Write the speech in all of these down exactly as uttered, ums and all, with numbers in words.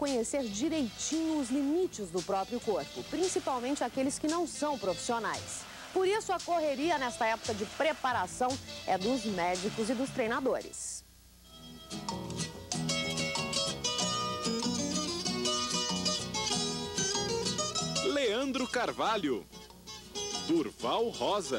conhecer direitinho os limites do próprio corpo, principalmente aqueles que não são profissionais. Por isso, a correria nesta época de preparação é dos médicos e dos treinadores. Leandro Carvalho, Durval Rosa.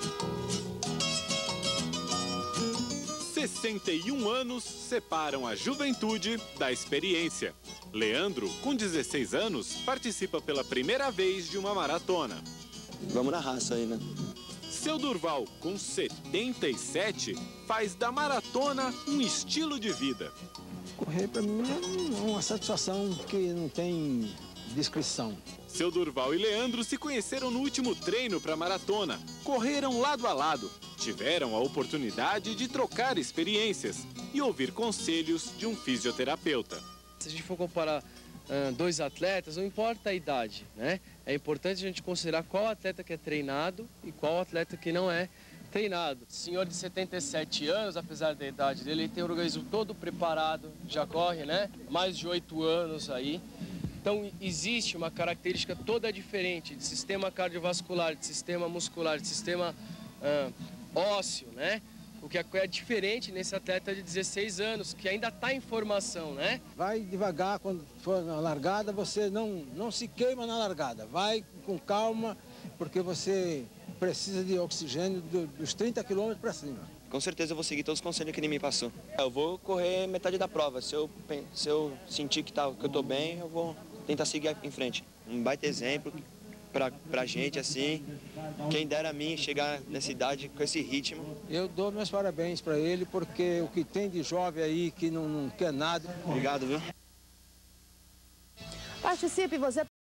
sessenta e um anos separam a juventude da experiência. Leandro, com dezesseis anos, participa pela primeira vez de uma maratona. Vamos na raça aí, né? Seu Durval, com setenta e sete, faz da maratona um estilo de vida. Correr para mim é uma satisfação que não tem descrição. Seu Durval e Leandro se conheceram no último treino para a maratona. Correram lado a lado. Tiveram a oportunidade de trocar experiências e ouvir conselhos de um fisioterapeuta. Se a gente for comparar uh, dois atletas, não importa a idade, né? É importante a gente considerar qual atleta que é treinado e qual atleta que não é treinado. O senhor de setenta e sete anos, apesar da idade dele, ele tem o organismo todo preparado, já corre, né? Mais de oito anos aí. Então, existe uma característica toda diferente de sistema cardiovascular, de sistema muscular, de sistema uh, ósseo, né? O que é diferente nesse atleta de dezesseis anos, que ainda está em formação, né? Vai devagar, quando for na largada, você não, não se queima na largada. Vai com calma, porque você precisa de oxigênio do, dos trinta quilômetros para cima. Com certeza eu vou seguir todos os conselhos que ele me passou. Eu vou correr metade da prova. Se eu, se eu sentir que, tá, que eu estou bem, eu vou tentar seguir em frente. Um baita exemplo pra, pra gente, assim. Quem dera a mim chegar nessa idade com esse ritmo. Eu dou meus parabéns para ele, porque o que tem de jovem aí que não, não quer nada. Obrigado, viu? Participe você